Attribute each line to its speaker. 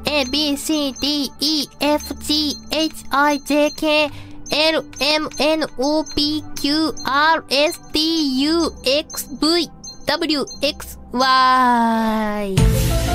Speaker 1: A, B, C, D, E, F, G, H, I, J, K, L, M, N, O, P, Q, R, S, T, U, X, V, W, X, Y